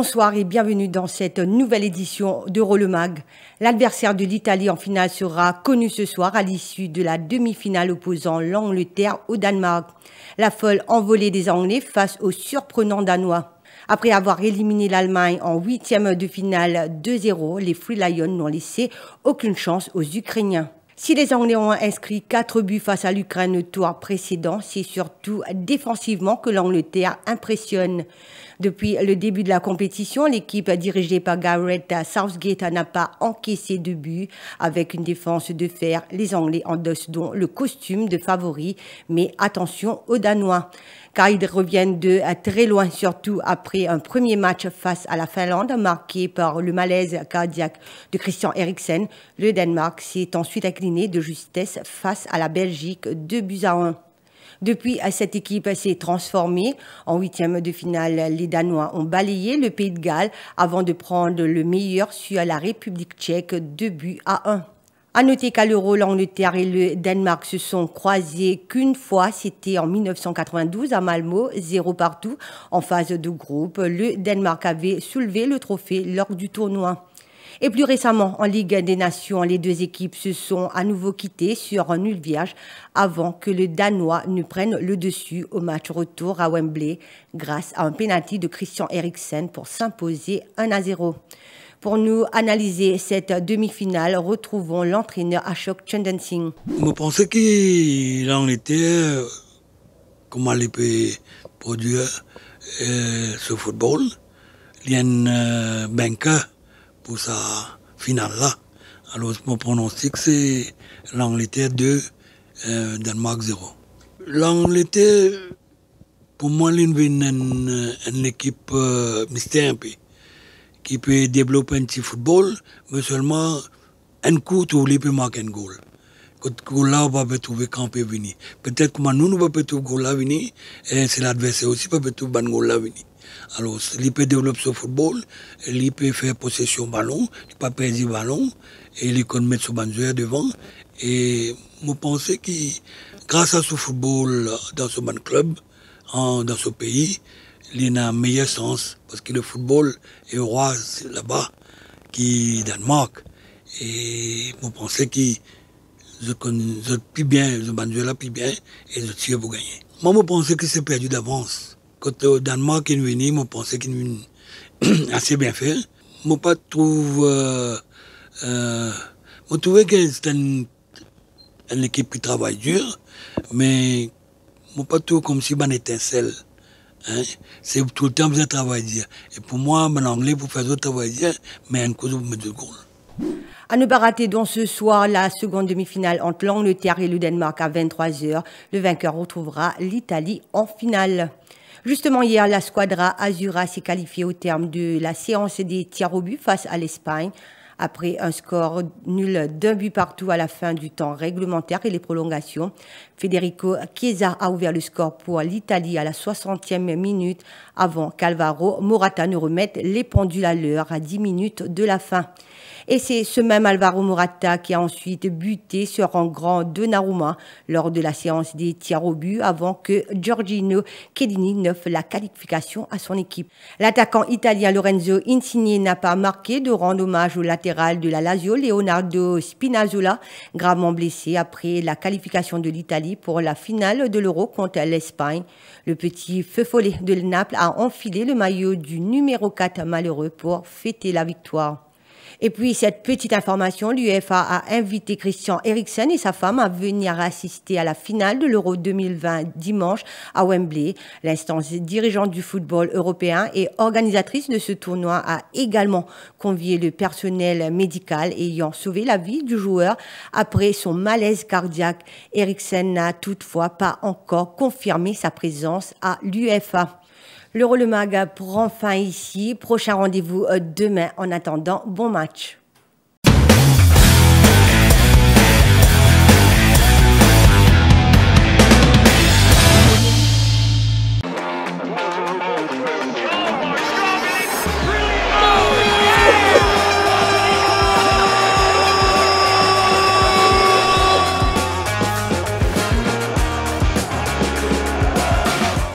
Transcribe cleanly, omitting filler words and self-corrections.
Bonsoir et bienvenue dans cette nouvelle édition d'Eurolemag. L'adversaire de l'Italie en finale sera connu ce soir à l'issue de la demi-finale opposant l'Angleterre au Danemark. La folle envolée des Anglais face aux surprenants Danois. Après avoir éliminé l'Allemagne en huitième de finale 2-0, les Free Lions n'ont laissé aucune chance aux Ukrainiens. Si les Anglais ont inscrit 4 buts face à l'Ukraine au tour précédent, c'est surtout défensivement que l'Angleterre impressionne. Depuis le début de la compétition, l'équipe dirigée par Gareth Southgate n'a pas encaissé de but. Avec une défense de fer, les Anglais endossent donc le costume de favoris, mais attention aux Danois. Car ils reviennent de très loin, surtout après un premier match face à la Finlande, marqué par le malaise cardiaque de Christian Eriksen. Le Danemark s'est ensuite incliné de justesse face à la Belgique 2-1. Depuis, cette équipe s'est transformée. En huitième de finale, les Danois ont balayé le Pays de Galles avant de prendre le meilleur sur la République tchèque 2-1. À noter qu'à l'Euro, l'Angleterre et le Danemark se sont croisés qu'une fois, c'était en 1992 à Malmö, 0 partout. En phase de groupe, le Danemark avait soulevé le trophée lors du tournoi. Et plus récemment, en Ligue des Nations, les deux équipes se sont à nouveau quittées sur un nul vierge avant que le Danois ne prenne le dessus au match retour à Wembley grâce à un pénalty de Christian Eriksen pour s'imposer 1-0. Pour nous analyser cette demi-finale, retrouvons l'entraîneur Ashok Chandan-Singh. Je pensais que l'Angleterre, comment elle peut produire ce football, il y a une banque pour sa finale-là. Alors, mon pronostic, c'est l'Angleterre 2, Danemark 0. L'Angleterre, pour moi, c'est une équipe mystère un peu, qui peut développer un petit football, mais seulement un coup, tu peux marquer un goal. Quand là, on va trouver quand on peut venir. Peut-être que nous ne pouvons pas trouver goal là venir, et c'est l'adversaire aussi qui peut trouver un goal là venir. Alors, il peut développer ce football, il peut faire possession ballon, il peut perdre le ballon, et il peut mettre son bannière devant. Et je pense que grâce à ce football dans ce bon club, dans ce pays, il a un meilleur sens, parce que le football est roi là-bas, qui est Danemark. Et je pense que je plus bien, je bannière là plus bien, et je tire pour gagner. Moi, je pense que c'est perdu d'avance. Quand le Danemark est venu, je pensais qu'il est assez bien fait. Je ne trouve que c'est une équipe qui travaille dur, mais je ne trouve comme si c'était une étincelle. Hein? C'est tout le temps besoin de travailler dur. Et pour moi, en anglais, pour faire ce travail dur, mais un coup, vous mettez 2 goals. À ne pas rater donc ce soir la seconde demi-finale entre l'Angleterre et le Danemark à 23h. Le vainqueur retrouvera l'Italie en finale. Justement, hier, la Squadra Azzurra s'est qualifiée au terme de la séance des tirs au but face à l'Espagne. Après un score nul d'1 but partout à la fin du temps réglementaire et les prolongations, Federico Chiesa a ouvert le score pour l'Italie à la 60e minute avant qu'Alvaro Morata ne remette les pendules à l'heure à 10 minutes de la fin. Et c'est ce même Alvaro Morata qui a ensuite buté sur un grand Donnarumma lors de la séance des tirs au but avant que Giorgino Chiellini n'offre la qualification à son équipe. L'attaquant italien Lorenzo Insigne n'a pas marqué de rendre hommage au latéral de la Lazio, Leonardo Spinazzola, gravement blessé après la qualification de l'Italie pour la finale de l'Euro contre l'Espagne. Le petit feu follet de Naples a enfilé le maillot du numéro 4 malheureux pour fêter la victoire. Et puis, cette petite information, l'UEFA a invité Christian Eriksen et sa femme à venir assister à la finale de l'Euro 2020 dimanche à Wembley. L'instance dirigeante du football européen et organisatrice de ce tournoi a également convié le personnel médical ayant sauvé la vie du joueur après son malaise cardiaque. Eriksen n'a toutefois pas encore confirmé sa présence à l'UEFA. L'Eurolemag prend fin ici. Prochain rendez-vous demain. En attendant, bon match.